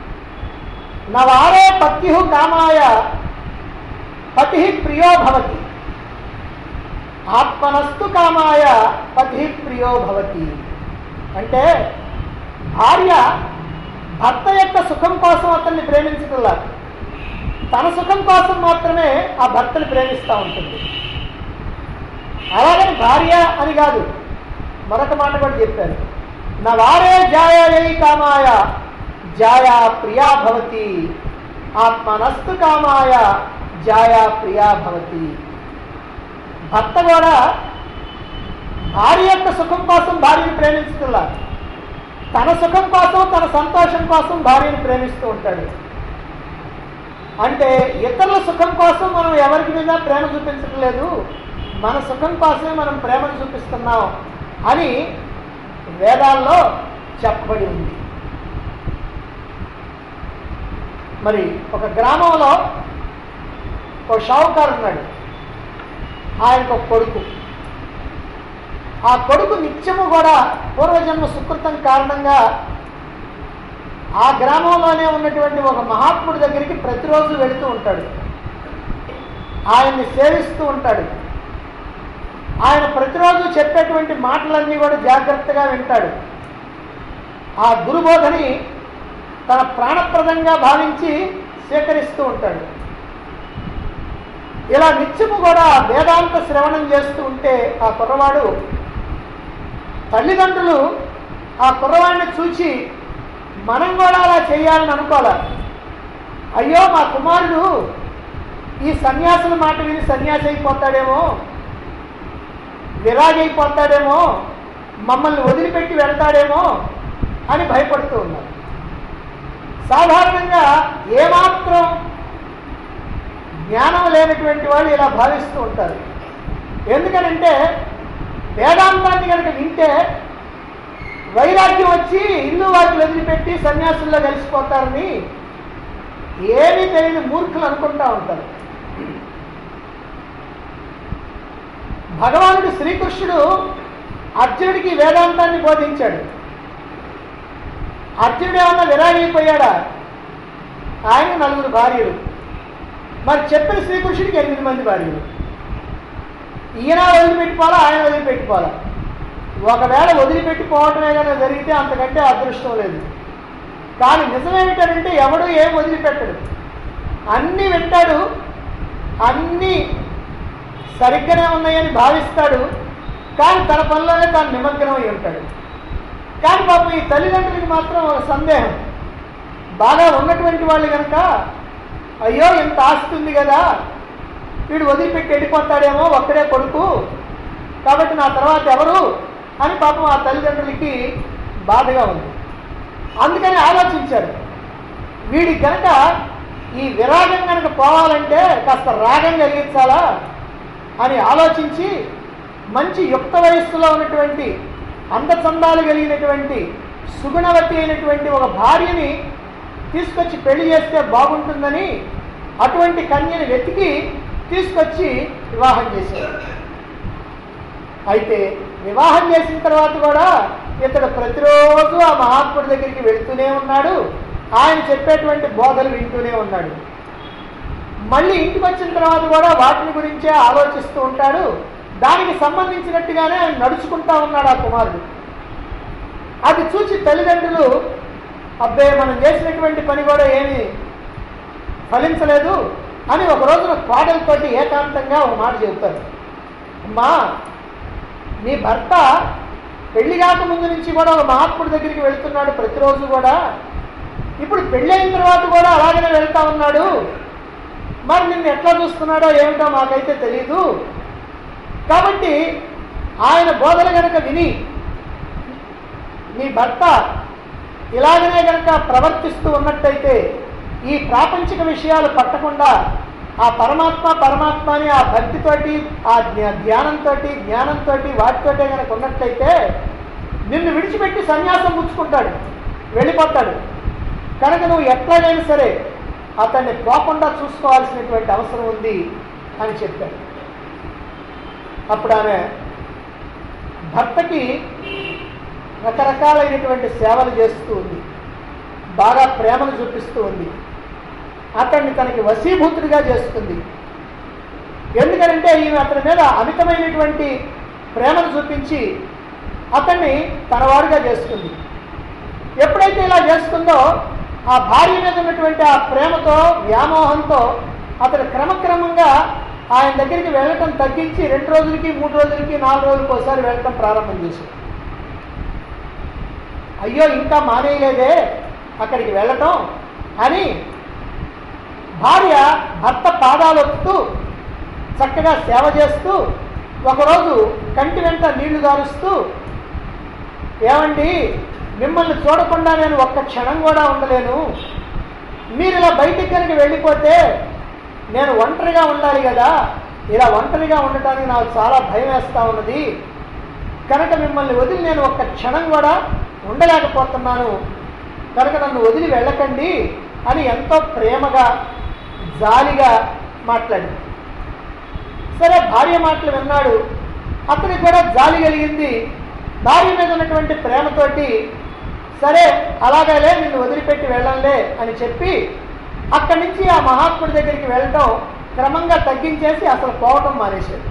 నవారే పత్యు కామాయ పతి ప్రియో భవతి, ఆత్మనస్తు కామాయ పతి ప్రియో భవతి. అంటే భార్య భర్త యొక్క సుఖం కోసం అతన్ని ప్రేమించగల, తన సుఖం కోసం మాత్రమే ఆ భర్తని ప్రేమిస్తూ ఉంటుంది. అలాగని భార్య అని కాదు, మరొక మాట కూడా చెప్పారు, నవారే జాయై కామాయ జాయా ప్రియా భవతి, ఆత్మనస్తు కామాయ జాయా ప్రియా భవతి. భర్త కూడా భార్య యొక్క సుఖం కోసం భార్యను ప్రేమించగల, తన సుఖం కోసం, తన సంతోషం కోసం భార్యను ప్రేమిస్తూ ఉంటాడు. అంటే ఇతరుల సుఖం కోసం మనం ఎవరికి మీద ప్రేమ చూపించట్లేదు, మన సుఖం కోసమే మనం ప్రేమను చూపిస్తున్నాం అని వేదాల్లో చెప్పబడి ఉంది. మరి ఒక గ్రామంలో ఒక షావుకారు ఉన్నాడు. ఆయనకు ఒక కొడుకు. ఆ కొడుకు నిత్యము కూడా పూర్వజన్మ సుకృతం కారణంగా ఆ గ్రామంలోనే ఉన్నటువంటి ఒక మహాత్ముడి దగ్గరికి ప్రతిరోజు వెళుతూ ఉంటాడు. ఆయన్ని సేవిస్తూ ఉంటాడు. ఆయన ప్రతిరోజు చెప్పేటువంటి మాటలన్నీ కూడా జాగ్రత్తగా వింటాడు. ఆ గురుబోధని తన ప్రాణప్రదంగా భావించి స్వీకరిస్తూ ఉంటాడు. ఇలా నిత్యము కూడా వేదాంత శ్రవణం చేస్తూ ఉంటే ఆ కుర్రవాడు, తల్లిదండ్రులు ఆ కుర్రవాడిని చూచి మనం కూడా అలా చేయాలని అనుకోవాలి. అయ్యో మా కుమారుడు ఈ సన్యాసుల మాట విని సన్యాసి అయిపోతాడేమో, విరాగి అయిపోతాడేమో, మమ్మల్ని వదిలిపెట్టి వెళ్తాడేమో అని భయపడుతూ ఉన్నారు. సాధారణంగా ఏమాత్రం జ్ఞానం లేనటువంటి వాళ్ళు ఇలా భావిస్తూ ఉంటారు. ఎందుకనంటే వేదాంతాన్ని కనుక వింటే వైరాగ్యం వచ్చి ఇల్లు వాటిని వదిలిపెట్టి సన్యాసుల్లో కలిసిపోతారని ఏమీ తెలియని మూర్ఖులు అనుకుంటా ఉంటారు. భగవానుడు శ్రీకృష్ణుడు అర్జునుడికి వేదాంతాన్ని బోధించాడు. అర్జునుడు ఏమన్నా విరాగిపోయాడా? ఆయన నలుగురు భార్యలు. మరి చెప్పిన శ్రీకృష్ణుడికి ఎనిమిది మంది భార్యలు. ఈయన వదిలిపెట్టిపోవాలా, ఆయన వదిలిపెట్టిపోవాలా? ఒకవేళ వదిలిపెట్టిపోవటమే కనుక జరిగితే అంతకంటే అదృష్టం లేదు. కానీ నిజమేమిటంటే ఎవడు ఏం వదిలిపెట్టడు, అన్నీ వింటాడు, అన్నీ సరిగ్గానే ఉన్నాయని భావిస్తాడు. కానీ తన పనిలోనే తాను నిమగ్నమై ఉంటాడు. కానీ పాపం ఈ తల్లిదండ్రులకి మాత్రం ఒక సందేహం, బాగా ఉన్నటువంటి వాళ్ళు కనుక అయ్యో ఇంత ఆస్తి ఉంది కదా, వీడు వదిలిపెట్టి వెళ్ళిపోతాడేమో, ఒక్కడే కొడుకు, కాబట్టి నా తర్వాత ఎవరు అని పాపం ఆ తల్లిదండ్రులకి బాధగా ఉంది. అందుకని ఆలోచించారు, వీడికి కనుక ఈ విరాగం కనుక పోవాలంటే కాస్త రాగం కలిగించాలా అని ఆలోచించి మంచి యుక్త వయస్సులో ఉన్నటువంటి అందచందాలు కలిగినటువంటి సుగుణవతి అయినటువంటి ఒక భార్యని తీసుకొచ్చి పెళ్లి చేస్తే బాగుంటుందని అటువంటి కన్యని వెతికి తీసుకొచ్చి వివాహం చేశారు. అయితే వివాహం చేసిన తర్వాత కూడా ఇతడు ప్రతిరోజు ఆ మహాత్ముడి దగ్గరికి వెళ్తూనే ఉన్నాడు, ఆయన చెప్పేటువంటి బోధలు వింటూనే ఉన్నాడు. మళ్ళీ ఇంటికి వచ్చిన తర్వాత కూడా వాటిని గురించే ఆలోచిస్తూ ఉంటాడు, దానికి సంబంధించినట్టుగానే ఆయన నడుచుకుంటా ఉన్నాడు ఆ కుమారుడు. అది చూసి తల్లిదండ్రులు అబ్బే మనం చేసినటువంటి పని కూడా ఏమీ ఫలించలేదు అని ఒక రోజున కోడలతోటి ఏకాంతంగా ఒక మాట చెబుతారు. అమ్మా, నీ భర్త పెళ్లి కాక ముందు నుంచి కూడా ఒక మహాత్ముడి దగ్గరికి వెళ్తున్నాడు ప్రతిరోజు కూడా, ఇప్పుడు పెళ్ళైన తర్వాత కూడా అలాగనే వెళ్తా ఉన్నాడు, మరి నిన్ను ఎట్లా చూస్తున్నాడో ఏమిటో మాకైతే తెలీదు. కాబట్టి ఆయన బోధన కనుక విని నీ భర్త ఇలాగనే కనుక ప్రవర్తిస్తూ ఉన్నట్టయితే ఈ ప్రాపంచిక విషయాలు పట్టకుండా ఆ పరమాత్మ పరమాత్మ అని ఆ భక్తితోటి ఆ ధ్యానంతో జ్ఞానంతో వాటితోటే కనుక ఉన్నట్టయితే నిన్ను విడిచిపెట్టి సన్యాసం పుచ్చుకుంటాడు, వెళ్ళిపోతాడు. కనుక నువ్వు ఎట్లాగైనా సరే అతన్ని పోకుండా చూసుకోవాల్సినటువంటి అవసరం ఉంది అని చెప్పాడు. అప్పుడు ఆమె భర్తకి రకరకాలైనటువంటి సేవలు చేస్తూ ఉంది, బాగా ప్రేమను చూపిస్తూ ఉంది, అతన్ని తనకి వశీభూతుడిగా చేస్తుంది. ఎందుకంటే ఈమె అతని మీద అమితమైనటువంటి ప్రేమను చూపించి అతన్ని తన వాడుగా చేస్తుంది. ఎప్పుడైతే ఇలా చేస్తుందో ఆ భార్య మీద ఉన్నటువంటి ఆ ప్రేమతో వ్యామోహంతో అతను క్రమక్రమంగా ఆయన దగ్గరికి వెళ్ళటం తగ్గించి రెండు రోజులకి మూడు రోజులకి నాలుగు రోజులకి ఒకసారి వెళ్ళటం ప్రారంభం చేశాడు. అయ్యో ఇంకా మానేయలేదే అక్కడికి వెళ్ళటం అని భార్య భర్త పాదాలు ఒత్తుతూ చక్కగా సేవ చేస్తూ ఒకరోజు కంటి వెంట నీళ్లు గారుస్తూ, ఏమండి మిమ్మల్ని చూడకుండా నేను ఒక్క క్షణం కూడా ఉండలేను, మీరు ఇలా బయటికి కనుక వెళ్ళిపోతే నేను ఒంటరిగా ఉండాలి కదా, ఇలా ఒంటరిగా ఉండటానికి నాకు చాలా భయం వేస్తూ ఉన్నది, కనుక మిమ్మల్ని వదిలి నేను ఒక్క క్షణం కూడా ఉండలేకపోతున్నాను, కనుక నన్ను వదిలి వెళ్ళకండి అని ఎంతో ప్రేమగా జాలిగా మాట్లాడింది. సరే భార్య మాటలు విన్నాడు, అతనికి కూడా జాలి కలిగింది. భార్య మీద ఉన్నటువంటి ప్రేమతోటి సరే అలాగలే నిన్ను వదిలిపెట్టి వెళ్ళంలే అని చెప్పి అక్కడి నుంచి ఆ మహాత్ముడి దగ్గరికి వెళ్ళటం క్రమంగా తగ్గించేసి అసలు పోవటం మానేశాడు.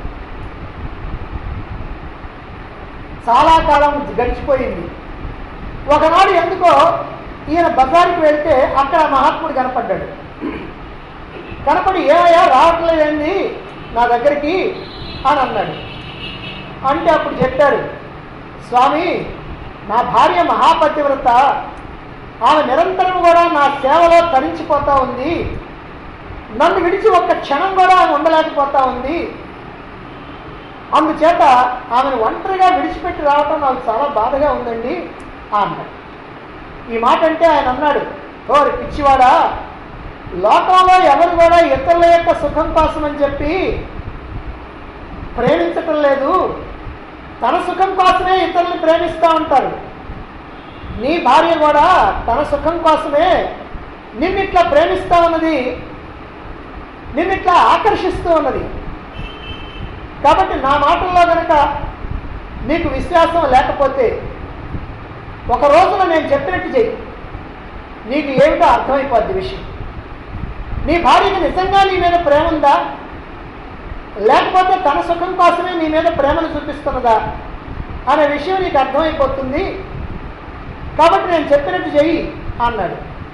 చాలా కాలం గడిచిపోయింది. ఒకనాడు ఎందుకో ఈయన బజారుకి వెళ్తే అక్కడ మహాత్ముడు కనపడ్డాడు. కనపడి ఏమయ్యా రావట్లేదండి నా దగ్గరికి అని అన్నాడు. అంటే అప్పుడు చెప్పాడు, స్వామి నా భార్య మహాపతివ్రత, ఆమె నిరంతరం కూడా నా సేవలో తరించిపోతా ఉంది, నన్ను విడిచి ఒక్క క్షణం కూడా ఆమె ఉండలేకపోతా ఉంది, అందుచేత ఆమెను ఒంటరిగా విడిచిపెట్టి రావటం నాకు చాలా బాధగా ఉందండి అన్నాడు. ఈ మాట అంటే ఆయన అన్నాడు, ఓరి పిచ్చివాడా, లోకంలో ఎవరు కూడా ఇతరుల యొక్క సుఖం కోసం అని చెప్పి ప్రేమించటం లేదు, తన సుఖం కోసమే ఇతరులను ప్రేమిస్తూ ఉంటారు. నీ భార్య కూడా తన సుఖం కోసమే నిన్నిట్లా ప్రేమిస్తూ ఉన్నది, నిన్నిట్లా ఆకర్షిస్తూ ఉన్నది. కాబట్టి నా మాటల్లో కనుక నీకు విశ్వాసం లేకపోతే ఒక రోజున నేను చెప్పినట్టు చెయ్యి, నీకు ఏమిటో అర్థమైపోద్ది విషయం. నీ భార్యకి నిజంగా నీ మీద ప్రేమ ఉందా, లేకపోతే తన సుఖం కోసమే నీ మీద ప్రేమను చూపిస్తున్నదా అనే విషయం నీకు అర్థమైపోతుంది. కాబట్టి నేను చెప్పినట్టు చెయ్యి అన్నాడు.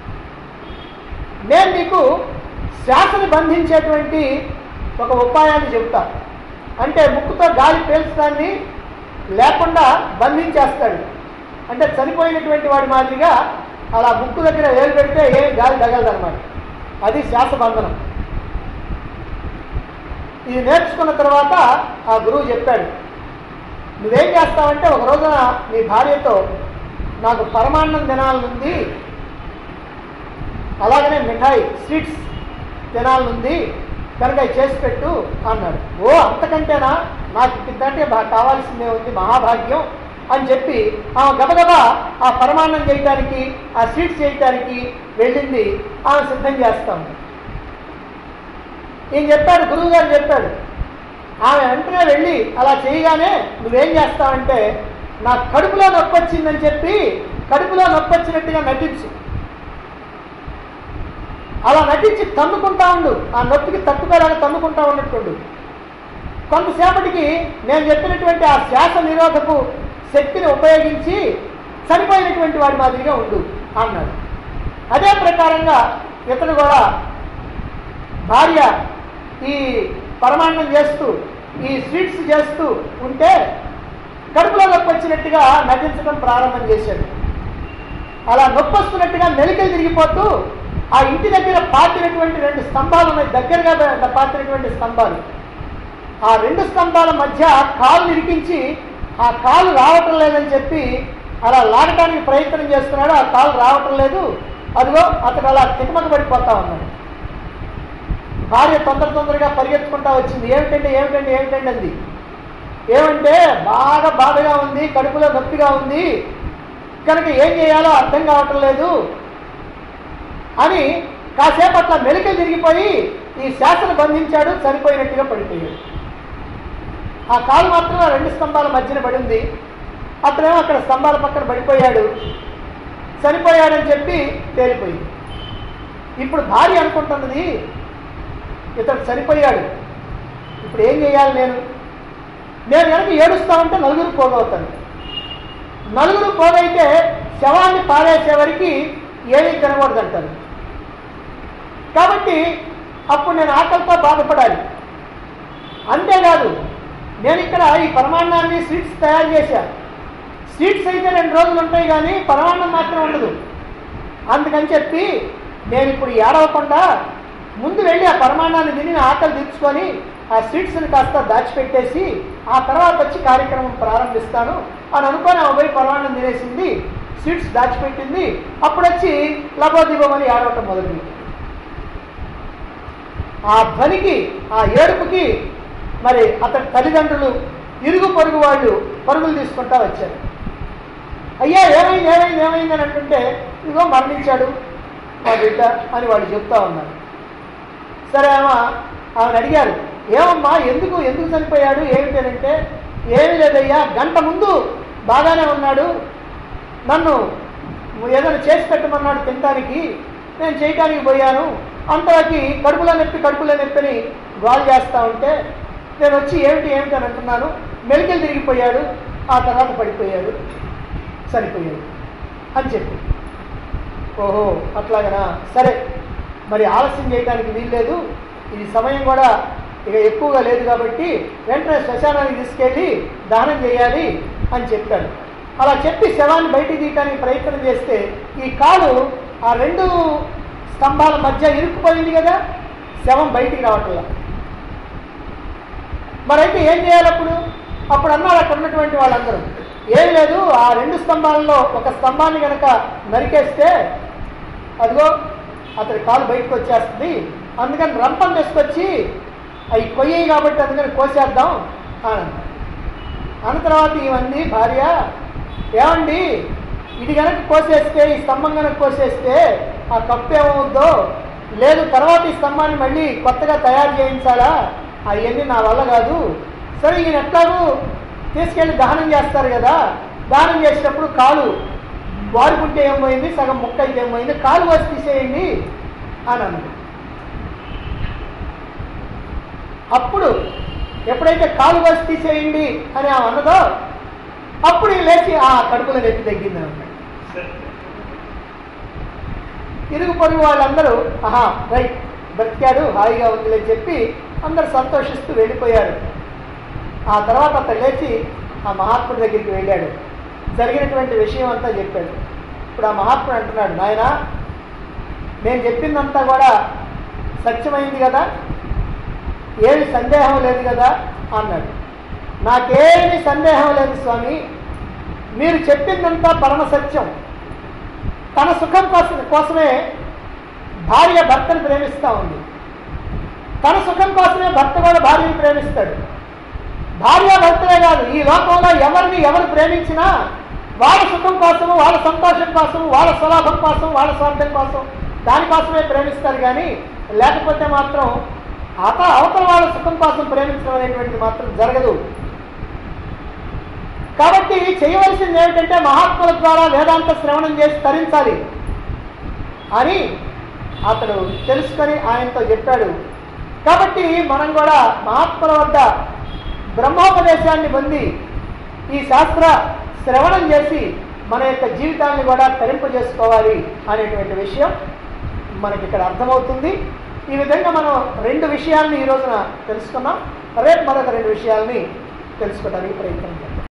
నేను నీకు శ్వాసను బంధించేటువంటి ఒక ఉపాయాన్ని చెబుతా. అంటే ముక్కుతో గాలి పీల్చడాన్ని లేకుండా బంధించేస్తాడు. అంటే చనిపోయినటువంటి వాడి మాదిరిగా అలా ముక్కు దగ్గర వేలు పెడితే ఏం గాలి తగలదన్నమాట. అది శ్వాస బంధనం. ఇది నేర్చుకున్న తర్వాత ఆ గురువు చెప్పాడు, నువ్వేం చేస్తావంటే ఒక రోజున నీ భార్యతో నాకు పరమాన్నం తినాలనుంది, అలాగనే మిఠాయి స్వీట్స్ తినాలనుంది, కనుక చేసి పెట్టు అన్నాడు. ఓ అంతకంటేనా, నాకు ఇంతకంటే బాగా కావాల్సిందే ఉంది, మహాభాగ్యం అని చెప్పి ఆమె గబగబా ఆ పరమాన్నం చేయటానికి ఆ స్వీట్స్ చేయటానికి వెళ్ళింది. ఆమె సిద్ధం చేస్తాం. ఈయన చెప్పాడు, గురువు గారు చెప్పాడు, ఆమె వెంటనే వెళ్ళి అలా చేయగానే నువ్వేం చేస్తావంటే నాకు కడుపులో నొప్పి వచ్చిందని చెప్పి కడుపులో నొప్పి వచ్చినట్టుగా నటించు, అలా నటించి తన్నుకుంటా ఉండు, ఆ నొప్పికి తట్టుకోలేక తన్నుకుంటా ఉన్నట్టుండు. కొంతసేపటికి నేను చెప్పినటువంటి ఆ శ్వాస నిరోధకు శక్తిని ఉపయోగించి చనిపోయినటువంటి వాడి మాదిరిగా ఉండు అన్నాడు. అదే ప్రకారంగా ఇతడు కూడా భార్య ఈ పరమాన్నం చేస్తూ ఈ స్వీట్స్ చేస్తూ ఉంటే కడుపులో నొప్పి వచ్చినట్టుగా నటించడం ప్రారంభం చేశాడు. అలా నొప్పి వస్తున్నట్టుగా మెలికలు తిరిగిపోతూ ఆ ఇంటి దగ్గర పాతినటువంటి రెండు స్తంభాలు ఉన్నాయి, దగ్గరగా పాతినటువంటి స్తంభాలు. ఆ రెండు స్తంభాల మధ్య కాలు ఇరికించి ఆ కాలు రావటం లేదని చెప్పి అలా లాగటానికి ప్రయత్నం చేస్తున్నాడు. ఆ కాలు రావటం లేదు. అదిగో అతడు అలా తికమక పడిపోతా ఉన్నాడు. భార్య తొందర తొందరగా పరిగెత్తుకుంటా వచ్చింది. ఏమిటండి ఏమిటండి ఏమిటండి అంది. ఏమంటే బాగా బాధగా ఉంది, కడుపులో నొప్పిగా ఉంది కనుక ఏం చేయాలో అర్థం కావటం లేదు అని కాసేపు అట్లా మెలికలు తిరిగిపోయి ఈ శ్వాసను బంధించాడు. చనిపోయినట్టుగా పడిపోయాడు. ఆ కాలు మాత్రం ఆ రెండు స్తంభాల మధ్యన పడింది. అతనేమో అక్కడ స్తంభాల పక్కన పడిపోయాడు. చనిపోయాడని చెప్పి తేలిపోయింది. ఇప్పుడు భార్య అనుకుంటున్నది ఇతడు చనిపోయాడు, ఇప్పుడు ఏం చేయాలి నేను నేను కనుక ఏడుస్తా ఉంటే నలుగురు పోగవుతాను. నలుగురు పోగైతే శవాన్ని పారేసే వరకు ఏమీ తినకూడదంటారు. కాబట్టి అప్పుడు నేను ఆకలితో బాధపడాలి. అంతేకాదు నేను ఇక్కడ ఈ పరమాన్నాన్ని స్వీట్స్ తయారు చేశా. స్వీట్స్ అయితే రెండు రోజులు ఉంటాయి కానీ పరమాన్నం మాత్రం ఉండదు. అందుకని చెప్పి నేను ఇప్పుడు ఏడవకుండా ముందు వెళ్ళి ఆ పరమాన్నాన్ని తిని ఆకలి తీర్చుకొని ఆ స్వీట్స్ని కాస్త దాచిపెట్టేసి ఆ తర్వాత వచ్చి కార్యక్రమం ప్రారంభిస్తాను అని అనుకొని ఆ పోయి పరమాన్నం తినేసింది, స్వీట్స్ దాచిపెట్టింది. అప్పుడు వచ్చి లబోదిబోమని ఏడవటం మొదలుపెట్టింది. ఆ ధ్వనికి ఆ ఏడుపుకి మరి అతని తల్లిదండ్రులు ఇరుగు పొరుగు వాళ్ళు పరుగులు తీసుకుంటా వచ్చారు. అయ్యా ఏమైంది ఏమైంది ఏమైంది అని అంటుంటే ఇదిగో మరణించాడు మా బిడ్డ అని వాళ్ళు చెప్తా ఉన్నారు. సరే అమ్మా ఆమెను అడిగారు, ఏమమ్మా ఎందుకు ఎందుకు చనిపోయాడు ఏమిటి అంటే, ఏమీ లేదయ్యా గంట ముందు బాగానే ఉన్నాడు, నన్ను ఏదైనా చేసి పెట్టమన్నాడు తినటానికి, నేను చేయటానికి పోయాను, అంతలోకి కడుపులో నొప్పి కడుపులో నొప్పిని గోల్ చేస్తూ ఉంటే నేను వచ్చి ఏమిటి ఏమిటి అని అంటున్నాను, మెలికలు తిరిగిపోయాడు, ఆ తర్వాత పడిపోయాడు, చనిపోయాడు అని చెప్పి. ఓహో అట్లాగనా, సరే మరి ఆలస్యం చేయడానికి వీల్లేదు, ఇది సమయం కూడా ఇక ఎక్కువగా లేదు కాబట్టి వెంటనే శ్మశానానికి తీసుకెళ్ళి దహనం చేయాలి అని చెప్పాడు. అలా చెప్పి శవాన్ని బయటికి తీయడానికి ప్రయత్నం చేస్తే ఈ కాలు ఆ రెండు స్తంభాల మధ్య ఇరుక్కుపోయింది కదా, శవం బయటికి రావట్లా. మరైతే ఏం చేయాలి అప్పుడు? అప్పుడు అన్నారు అక్కడ ఉన్నటువంటి వాళ్ళందరూ, ఏం లేదు ఆ రెండు స్తంభాలలో ఒక స్తంభాన్ని కనుక నరికేస్తే అదిగో అతడి కాలు బయటకు వచ్చేస్తుంది, అందుకని రంపం తీసుకొచ్చి అవి కొయ్యాయి కాబట్టి అందుకని కోసేద్దాం అని అన్న తర్వాత ఇవన్నీ భార్య, ఏమండి ఇది కనుక కోసేస్తే ఈ స్తంభం కనుక కోసేస్తే ఆ కప్పు ఏమవుద్దో, లేదు తర్వాత ఈ స్తంభాన్ని మళ్ళీ కొత్తగా తయారు చేయించాలా, అవన్నీ నా వల్ల కాదు. సరే ఈయన ఎట్లాగూ తీసుకెళ్ళి దహనం చేస్తారు కదా, దహనం చేసేటప్పుడు కాలు వాడుకుంటే ఏమైంది, సగం ముక్క అయితే ఏమైంది, కాలు వచ్చి తీసేయండి అని అన్నది. అప్పుడు ఎప్పుడైతే కాలు వచ్చి తీసేయండి అని ఆమె అన్నదో అప్పుడు లేచి ఆ కడుపులో నెత్తి తగ్గింది అన్నాడు. ఇరుగు పొరుగు వాళ్ళందరూ ఆహా రైట్ బ్రతికాడు హాయిగా ఉందిలేని చెప్పి అందరు సంతోషిస్తూ వెళ్ళిపోయారు. ఆ తర్వాత అతను లేచి ఆ మహాత్ముడి దగ్గరికి వెళ్ళాడు, జరిగినటువంటి విషయం అంతా చెప్పాడు. ఇప్పుడు ఆ మహాత్ముడు అంటున్నాడు, నాయనా నేను చెప్పిందంతా కూడా సత్యమైంది కదా, ఏమి సందేహం లేదు కదా అన్నాడు. నాకేమీ సందేహం లేదు స్వామి, మీరు చెప్పిందంతా పరమ సత్యం. తన సుఖం కోసం కోసమే భార్య భర్తను ప్రేమిస్తూ ఉంది, తన సుఖం కోసమే భర్త కూడా భార్యను ప్రేమిస్తాడు. భార్య భర్తలే కాదు, ఈ లోకంలో ఎవరిని ఎవరు ప్రేమించినా వాళ్ళ సుఖం కోసము, వాళ్ళ సంతోషం కోసము, వాళ్ళ స్వలాభం కోసం, వాళ్ళ స్వార్థం కోసం, దానికోసమే ప్రేమిస్తారు. కానీ లేకపోతే మాత్రం అత అవతల వాళ్ళ సుఖం కోసం ప్రేమించడం అనేటువంటిది మాత్రం జరగదు. కాబట్టి చేయవలసింది ఏమిటంటే మహాత్ముల ద్వారా వేదాంత శ్రవణం చేసి తరించాలి అని అతడు తెలుసుకొని ఆయనతో చెప్పాడు. కాబట్టి మనం కూడా మహాత్ముల వద్ద బ్రహ్మోపదేశాన్ని పొంది ఈ శాస్త్ర శ్రవణం చేసి మన యొక్క జీవితాన్ని కూడా తరింపజేసుకోవాలి అనేటువంటి విషయం మనకి ఇక్కడ అర్థమవుతుంది. ఈ విధంగా మనం రెండు విషయాల్ని ఈ రోజున తెలుసుకున్నాం. రేపు మరొక రెండు విషయాల్ని తెలుసుకోవడానికి ప్రయత్నం చేద్దాం.